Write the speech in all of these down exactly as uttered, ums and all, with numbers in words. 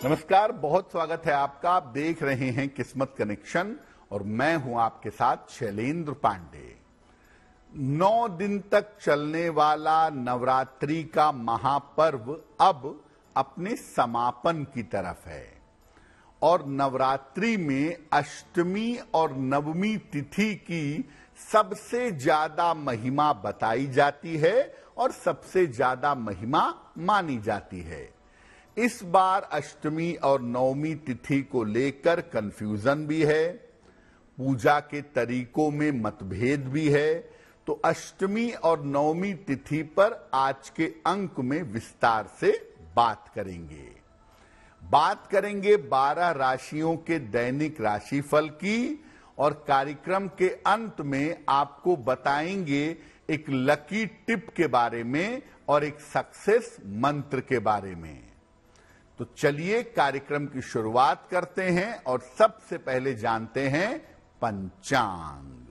नमस्कार, बहुत स्वागत है आपका। आप देख रहे हैं किस्मत कनेक्शन और मैं हूं आपके साथ शैलेंद्र पांडे। नौ दिन तक चलने वाला नवरात्रि का महापर्व अब अपने समापन की तरफ है और नवरात्रि में अष्टमी और नवमी तिथि की सबसे ज्यादा महिमा बताई जाती है और सबसे ज्यादा महिमा मानी जाती है। इस बार अष्टमी और नवमी तिथि को लेकर कंफ्यूजन भी है, पूजा के तरीकों में मतभेद भी है। तो अष्टमी और नवमी तिथि पर आज के अंक में विस्तार से बात करेंगे। बात करेंगे बारह राशियों के दैनिक राशिफल की और कार्यक्रम के अंत में आपको बताएंगे एक लकी टिप के बारे में और एक सक्सेस मंत्र के बारे में। तो चलिए कार्यक्रम की शुरुआत करते हैं और सबसे पहले जानते हैं पंचांग।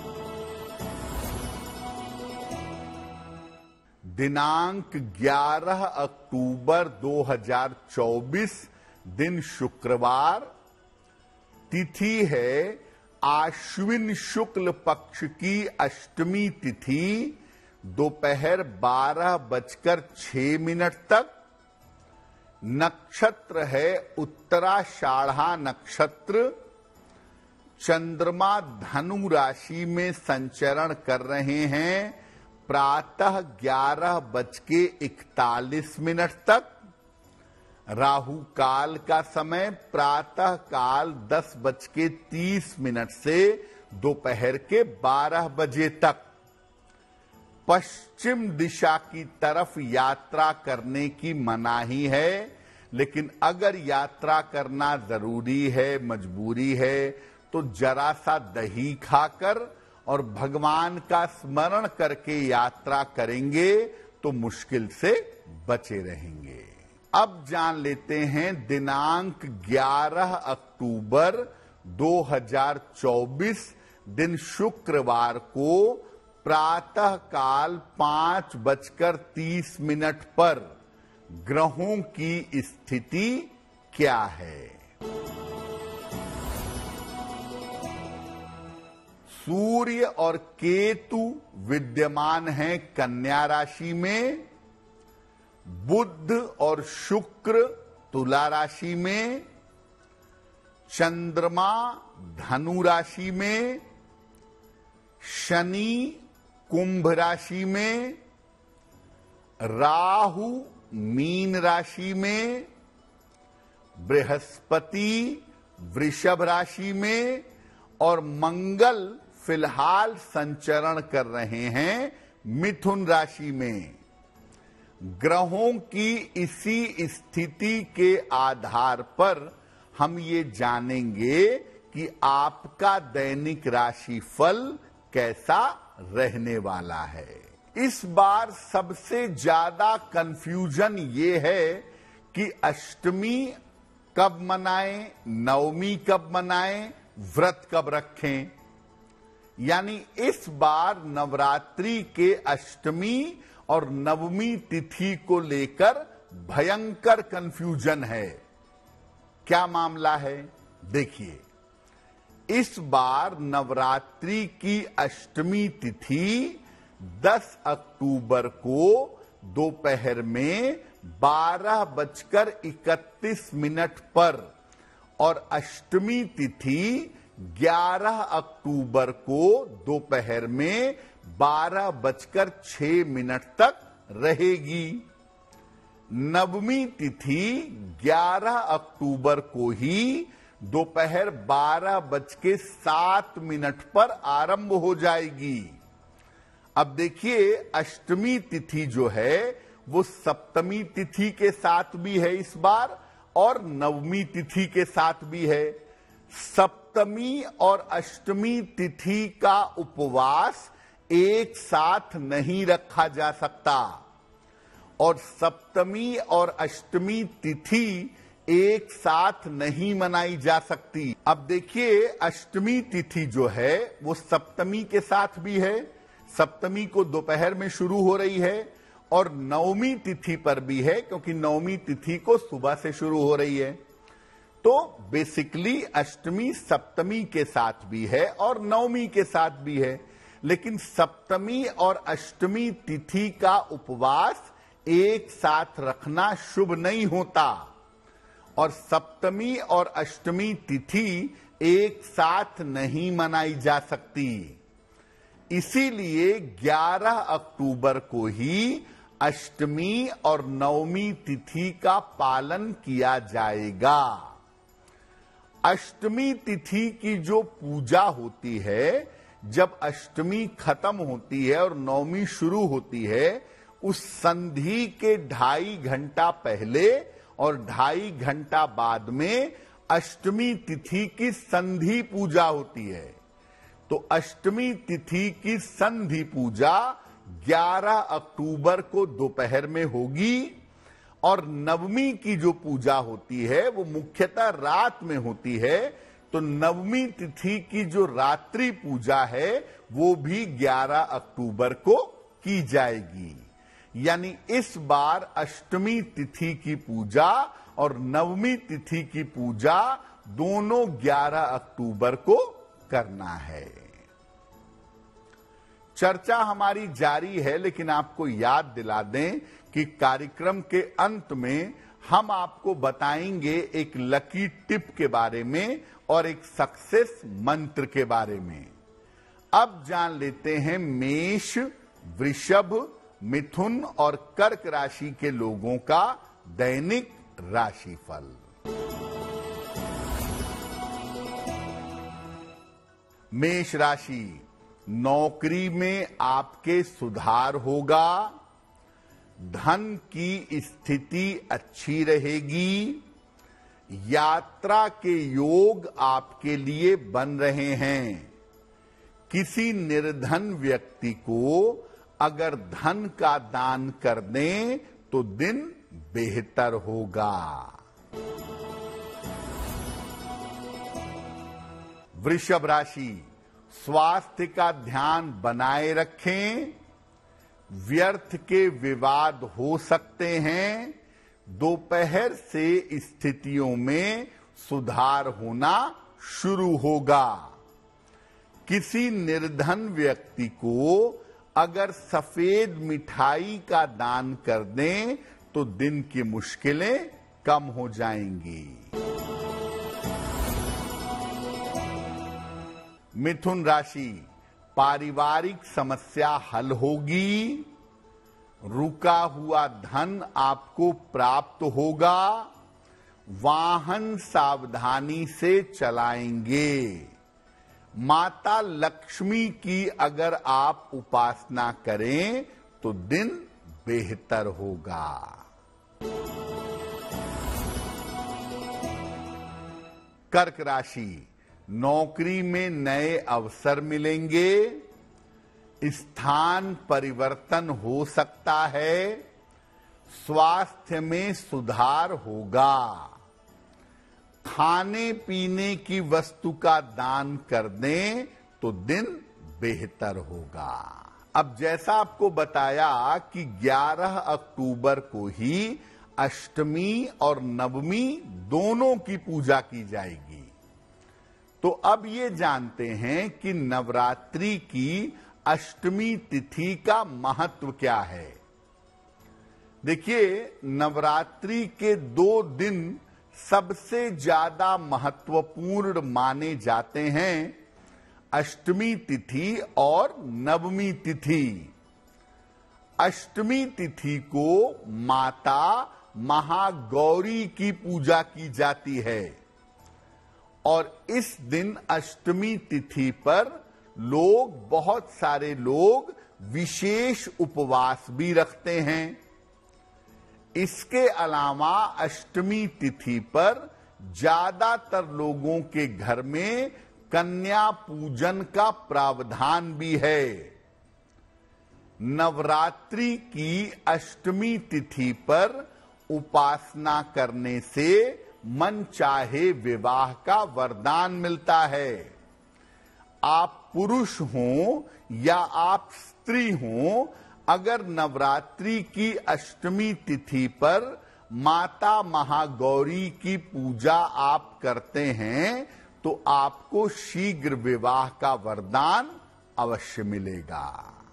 दिनांक ग्यारह अक्टूबर दो हज़ार चौबीस, दिन शुक्रवार, तिथि है आश्विन शुक्ल पक्ष की अष्टमी तिथि, दोपहर बारह बजकर छह मिनट तक। नक्षत्र है उत्तराषाढ़ा नक्षत्र। चंद्रमा धनु राशि में संचरण कर रहे हैं प्रातः ग्यारह बज के इकतालीस मिनट तक। राहु काल का समय प्रातः काल दस बज के तीस मिनट से दोपहर के बारह बजे तक। पश्चिम दिशा की तरफ यात्रा करने की मनाही है, लेकिन अगर यात्रा करना जरूरी है, मजबूरी है, तो जरा सा दही खाकर और भगवान का स्मरण करके यात्रा करेंगे तो मुश्किल से बचे रहेंगे। अब जान लेते हैं दिनांक ग्यारह अक्टूबर दो हज़ार चौबीस, दिन शुक्रवार को प्रातः काल पांच बजकर तीस मिनट पर ग्रहों की स्थिति क्या है। सूर्य और केतु विद्यमान हैं कन्या राशि में। बुध और शुक्र तुला राशि में। चंद्रमा धनु राशि में। शनि कुंभ राशि में। राहु मीन राशि में। बृहस्पति वृषभ राशि में और मंगल फिलहाल संचरण कर रहे हैं मिथुन राशि में। ग्रहों की इसी स्थिति के आधार पर हम ये जानेंगे कि आपका दैनिक राशिफल कैसा रहने वाला है। इस बार सबसे ज्यादा कंफ्यूजन ये है कि अष्टमी कब मनाएं, नवमी कब मनाएं, व्रत कब रखें। यानी इस बार नवरात्रि के अष्टमी और नवमी तिथि को लेकर भयंकर कंफ्यूजन है। क्या मामला है, देखिए। इस बार नवरात्रि की अष्टमी तिथि दस अक्टूबर को दोपहर में बारह बजकर इकतीस मिनट पर और अष्टमी तिथि ग्यारह अक्टूबर को दोपहर में बारह बजकर छह मिनट तक रहेगी। नवमी तिथि ग्यारह अक्टूबर को ही दोपहर बारह बज के सात मिनट पर आरंभ हो जाएगी। अब देखिए, अष्टमी तिथि जो है वो सप्तमी तिथि के साथ भी है इस बार और नवमी तिथि के साथ भी है। सप्तमी और अष्टमी तिथि का उपवास एक साथ नहीं रखा जा सकता और सप्तमी और अष्टमी तिथि एक साथ नहीं मनाई जा सकती। अब देखिए, अष्टमी तिथि जो है वो सप्तमी के साथ भी है। सप्तमी को दोपहर में शुरू हो रही है और नवमी तिथि पर भी है, क्योंकि नवमी तिथि को सुबह से शुरू हो रही है। तो बेसिकली अष्टमी सप्तमी के साथ भी है और नवमी के साथ भी है, लेकिन सप्तमी और अष्टमी तिथि का उपवास एक साथ रखना शुभ नहीं होता, और सप्तमी और अष्टमी तिथि एक साथ नहीं मनाई जा सकती। इसीलिए ग्यारह अक्टूबर को ही अष्टमी और नवमी तिथि का पालन किया जाएगा। अष्टमी तिथि की जो पूजा होती है, जब अष्टमी खत्म होती है और नवमी शुरू होती है, उस संधि के ढाई घंटा पहले और ढाई घंटा बाद में अष्टमी तिथि की संधि पूजा होती है। तो अष्टमी तिथि की संधि पूजा ग्यारह अक्टूबर को दोपहर में होगी, और नवमी की जो पूजा होती है वो मुख्यतः रात में होती है। तो नवमी तिथि की जो रात्रि पूजा है वो भी ग्यारह अक्टूबर को की जाएगी। यानी इस बार अष्टमी तिथि की पूजा और नवमी तिथि की पूजा दोनों ग्यारह अक्टूबर को करना है। चर्चा हमारी जारी है, लेकिन आपको याद दिला दें कि कार्यक्रम के अंत में हम आपको बताएंगे एक लकी टिप के बारे में और एक सक्सेस मंत्र के बारे में। अब जान लेते हैं मेष, वृषभ, मिथुन और कर्क राशि के लोगों का दैनिक राशिफल। मेष राशि, नौकरी में आपके सुधार होगा, धन की स्थिति अच्छी रहेगी, यात्रा के योग आपके लिए बन रहे हैं। किसी निर्धन व्यक्ति को अगर धन का दान कर दें तो दिन बेहतर होगा। वृषभ राशि, स्वास्थ्य का ध्यान बनाए रखें, व्यर्थ के विवाद हो सकते हैं, दोपहर से स्थितियों में सुधार होना शुरू होगा। किसी निर्धन व्यक्ति को अगर सफेद मिठाई का दान कर दें तो दिन की मुश्किलें कम हो जाएंगी। मिथुन राशि, पारिवारिक समस्या हल होगी, रुका हुआ धन आपको प्राप्त होगा, वाहन सावधानी से चलाएंगे। माता लक्ष्मी की अगर आप उपासना करें तो दिन बेहतर होगा। कर्क राशि, नौकरी में नए अवसर मिलेंगे, स्थान परिवर्तन हो सकता है, स्वास्थ्य में सुधार होगा, खाने पीने की वस्तु का दान कर दें तो दिन बेहतर होगा। अब जैसा आपको बताया कि ग्यारह अक्टूबर को ही अष्टमी और नवमी दोनों की पूजा की जाएगी। तो अब ये जानते हैं कि नवरात्रि की अष्टमी तिथि का महत्व क्या है। देखिए, नवरात्रि के दो दिन सबसे ज्यादा महत्वपूर्ण माने जाते हैं, अष्टमी तिथि और नवमी तिथि। अष्टमी तिथि को माता महागौरी की पूजा की जाती है, और इस दिन अष्टमी तिथि पर लोग, बहुत सारे लोग विशेष उपवास भी रखते हैं। इसके अलावा अष्टमी तिथि पर ज्यादातर लोगों के घर में कन्या पूजन का प्रावधान भी है। नवरात्रि की अष्टमी तिथि पर उपासना करने से मन चाहे विवाह का वरदान मिलता है। आप पुरुष हों या आप स्त्री हों, अगर नवरात्रि की अष्टमी तिथि पर माता महागौरी की पूजा आप करते हैं तो आपको शीघ्र विवाह का वरदान अवश्य मिलेगा।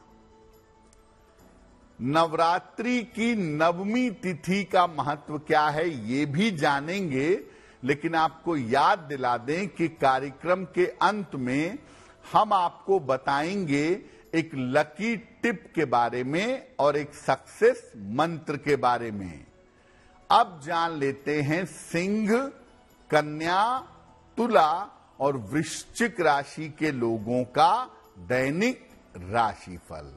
नवरात्रि की नवमी तिथि का महत्व क्या है ये भी जानेंगे, लेकिन आपको याद दिला दें कि कार्यक्रम के अंत में हम आपको बताएंगे एक लकी टिप के बारे में और एक सक्सेस मंत्र के बारे में। अब जान लेते हैं सिंह, कन्या, तुला और वृश्चिक राशि के लोगों का दैनिक राशिफल।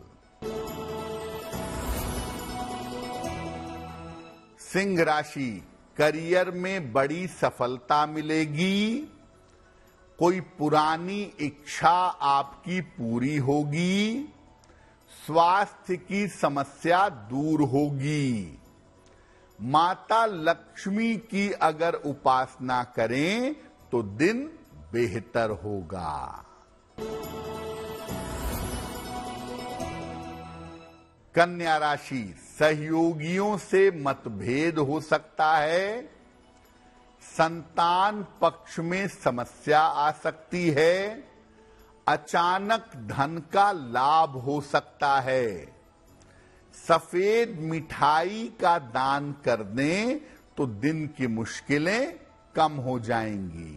सिंह राशि, करियर में बड़ी सफलता मिलेगी। कोई पुरानी इच्छा आपकी पूरी होगी। स्वास्थ्य की समस्या दूर होगी। माता लक्ष्मी की अगर उपासना करें तो दिन बेहतर होगा। कन्या राशि, सहयोगियों से मतभेद हो सकता है। संतान पक्ष में समस्या आ सकती है। अचानक धन का लाभ हो सकता है। सफेद मिठाई का दान कर दें तो दिन की मुश्किलें कम हो जाएंगी।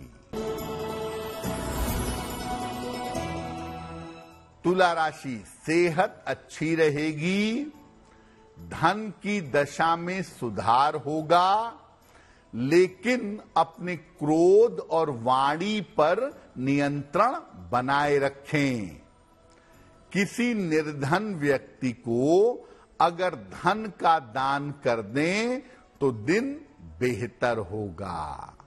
तुला राशि, सेहत अच्छी रहेगी। धन की दशा में सुधार होगा, लेकिन अपने क्रोध और वाणी पर नियंत्रण बनाए रखें। किसी निर्धन व्यक्ति को अगर धन का दान कर दें तो दिन बेहतर होगा।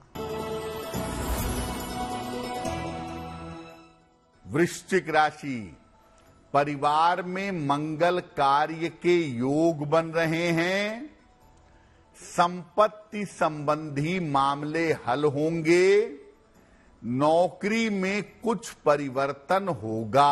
वृश्चिक राशि, परिवार में मंगल कार्य के योग बन रहे हैं। संपत्ति संबंधी मामले हल होंगे। नौकरी में कुछ परिवर्तन होगा।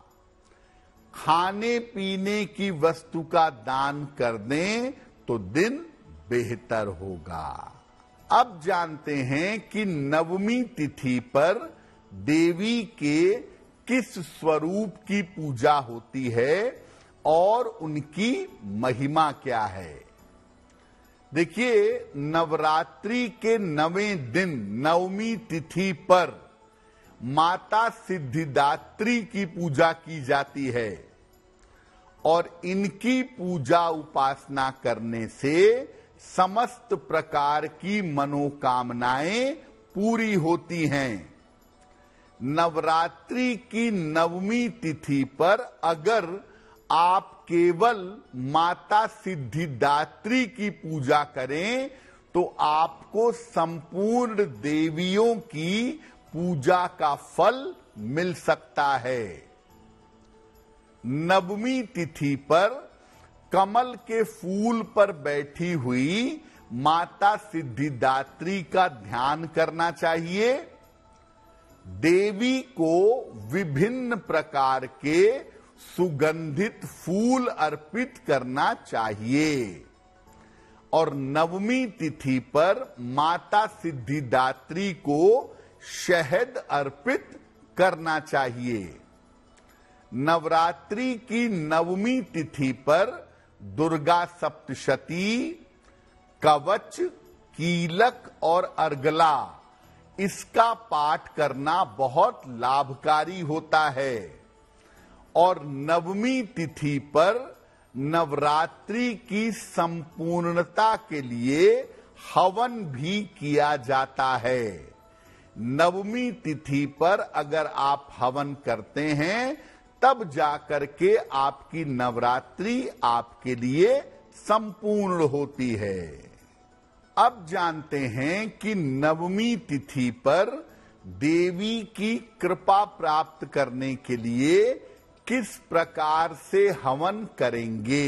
खाने पीने की वस्तु का दान कर दें तो दिन बेहतर होगा। अब जानते हैं कि नवमी तिथि पर देवी के किस स्वरूप की पूजा होती है और उनकी महिमा क्या है। देखिए, नवरात्रि के नवें दिन नवमी तिथि पर माता सिद्धिदात्री की पूजा की जाती है और इनकी पूजा उपासना करने से समस्त प्रकार की मनोकामनाएं पूरी होती हैं। नवरात्रि की नवमी तिथि पर अगर आप केवल माता सिद्धिदात्री की पूजा करें तो आपको संपूर्ण देवियों की पूजा का फल मिल सकता है। नवमी तिथि पर कमल के फूल पर बैठी हुई माता सिद्धिदात्री का ध्यान करना चाहिए। देवी को विभिन्न प्रकार के सुगंधित फूल अर्पित करना चाहिए और नवमी तिथि पर माता सिद्धिदात्री को शहद अर्पित करना चाहिए। नवरात्रि की नवमी तिथि पर दुर्गा सप्तशती, कवच, कीलक और अर्गला इसका पाठ करना बहुत लाभकारी होता है और नवमी तिथि पर नवरात्रि की संपूर्णता के लिए हवन भी किया जाता है। नवमी तिथि पर अगर आप हवन करते हैं तब जाकर के आपकी नवरात्रि आपके लिए संपूर्ण होती है। अब जानते हैं कि नवमी तिथि पर देवी की कृपा प्राप्त करने के लिए किस प्रकार से हवन करेंगे।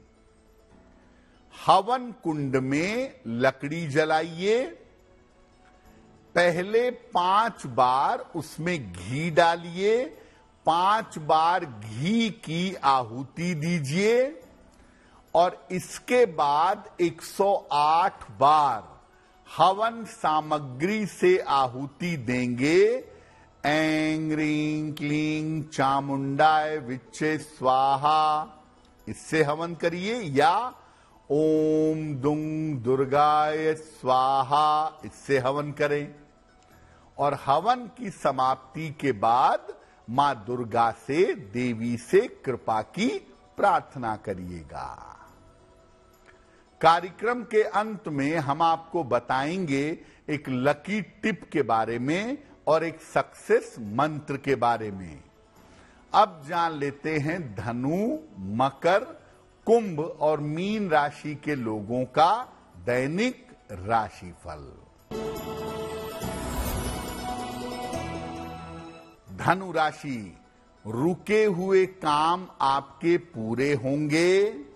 हवन कुंड में लकड़ी जलाइए। पहले पांच बार उसमें घी डालिए। पांच बार घी की आहुति दीजिए और इसके बाद एक सौ आठ बार हवन सामग्री से आहुति देंगे। ऐं ह्रीं क्लीं चामुंडाय विच्चे स्वाहा, इससे हवन करिए, या ओम दुंग दुर्गाय स्वाहा, इससे हवन करें। और हवन की समाप्ति के बाद मां दुर्गा से, देवी से कृपा की प्रार्थना करिएगा। कार्यक्रम के अंत में हम आपको बताएंगे एक लकी टिप के बारे में और एक सक्सेस मंत्र के बारे में। अब जान लेते हैं धनु, मकर, कुंभ और मीन राशि के लोगों का दैनिक राशिफल। धनु राशि, रुके हुए काम आपके पूरे होंगे।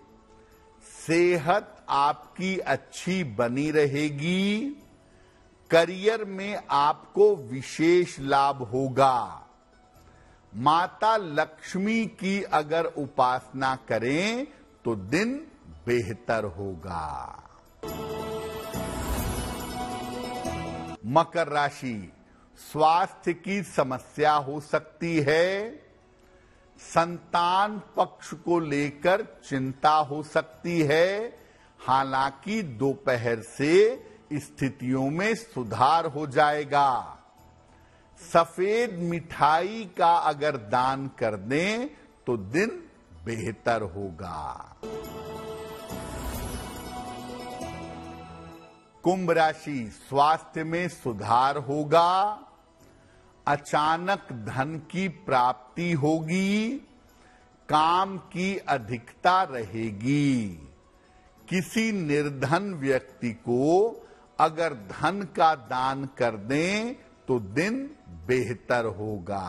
सेहत आपकी अच्छी बनी रहेगी। करियर में आपको विशेष लाभ होगा। माता लक्ष्मी की अगर उपासना करें तो दिन बेहतर होगा। मकर राशि, स्वास्थ्य की समस्या हो सकती है। संतान पक्ष को लेकर चिंता हो सकती है। हालांकि दोपहर से स्थितियों में सुधार हो जाएगा। सफेद मिठाई का अगर दान कर दें तो दिन बेहतर होगा। कुंभ राशि, स्वास्थ्य में सुधार होगा। अचानक धन की प्राप्ति होगी। काम की अधिकता रहेगी। किसी निर्धन व्यक्ति को अगर धन का दान कर दें तो दिन बेहतर होगा।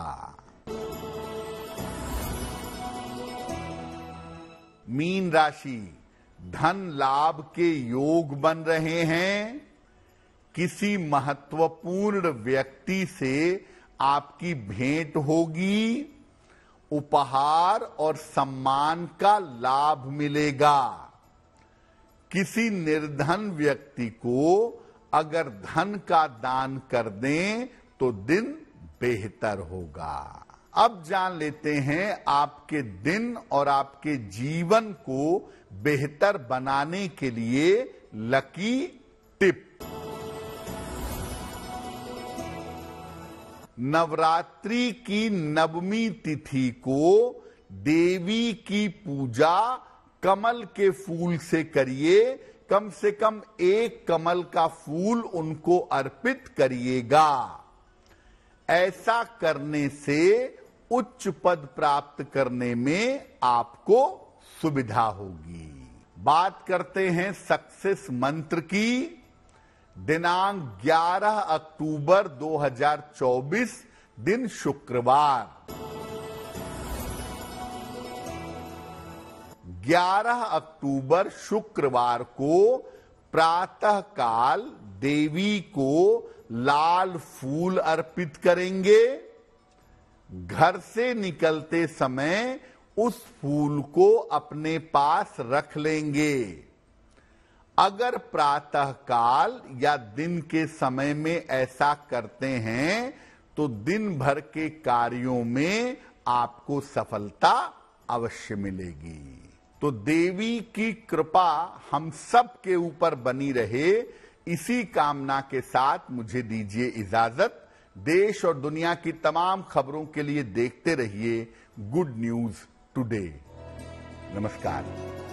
मीन राशि, धन लाभ के योग बन रहे हैं। किसी महत्वपूर्ण व्यक्ति से आपकी भेंट होगी। उपहार और सम्मान का लाभ मिलेगा। किसी निर्धन व्यक्ति को अगर धन का दान कर दें तो दिन बेहतर होगा। अब जान लेते हैं आपके दिन और आपके जीवन को बेहतर बनाने के लिए लकी टिप। नवरात्रि की नवमी तिथि को देवी की पूजा कमल के फूल से करिए। कम से कम एक कमल का फूल उनको अर्पित करिएगा। ऐसा करने से उच्च पद प्राप्त करने में आपको सुविधा होगी। बात करते हैं सक्सेस मंत्र की। दिनांक ग्यारह अक्टूबर दो हज़ार चौबीस, दिन शुक्रवार। ग्यारह अक्टूबर शुक्रवार को प्रातः काल देवी को लाल फूल अर्पित करेंगे। घर से निकलते समय उस फूल को अपने पास रख लेंगे। अगर प्रातः काल या दिन के समय में ऐसा करते हैं तो दिन भर के कार्यों में आपको सफलता अवश्य मिलेगी। तो देवी की कृपा हम सब के ऊपर बनी रहे, इसी कामना के साथ मुझे दीजिए इजाजत। देश और दुनिया की तमाम खबरों के लिए देखते रहिए गुड न्यूज टुडे। नमस्कार।